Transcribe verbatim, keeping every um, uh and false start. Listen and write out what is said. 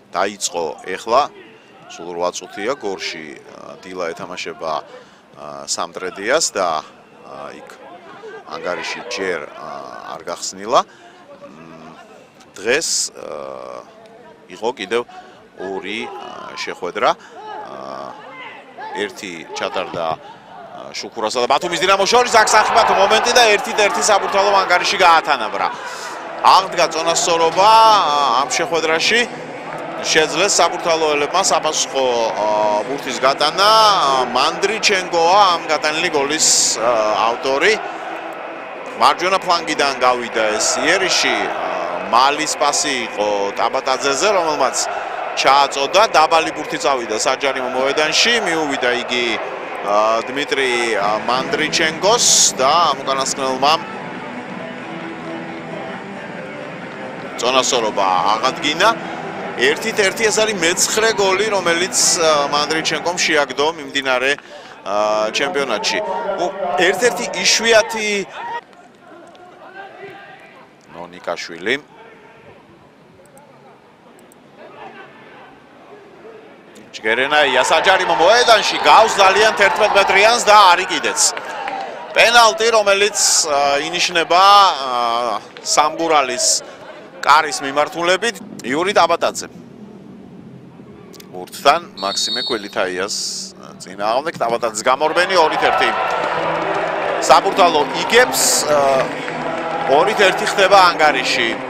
დაიწყო ეხლა სულ რვა წუთია გორში დილა ეთამაშება სამტრედიას და იქ ანგარიში ჯერ არ გახსნილა დღეს იყო კიდევ ორი შეხვედრა ერთი ჩატარდა შუქურასა და ბათუმის დინამოს შორის აქ სახიფათო მომენტი და ერთით ერთი საბურთალო ანგარიში გაათანაბრა აღდგა წონასწორობა ამ შეხვედრაში შეძლეს საბურთალოელებმა საფასუხო ბურთის გატანა მანდრიჩენკოა ამ გატანილი გოლის ავტორი მარჯვენა ფლანგიდან გავიდა ეს იერიში მალის პასი იყო ტაბატაძეზე რომელმაც ჩააწოდა დაბალი ბურთი წავიდა საჯარიმო მოედანში მიუვიდა იგი დმიტრი მანდრიჩენკოს და ამ უკანასკნელმა წონასწორობა აღადგინა ერთით ერთი ეს არის მეცხრე გოლი რომელიც მანდრიჩენკომ შეაგდო მიმდინარე ჩემპიონატში ერთ-ერთი იშვიათი ნონიკაშვილი ჯგერენაია საჯარიმო მოედანში გავს ძალიან თერთმეტ მეტრიანს და არის კიდეც პენალტი რომელიც ინიშნება სამგურალის კარის მიმართულებით იური ტაბატაძე ბურთთან მაქსიმე კველითაიას წინააღმდეგ ტაბატაძის გამორბენი ორით ერთი საბურთალო იგებს ორით ერთი ხდება ანგარიში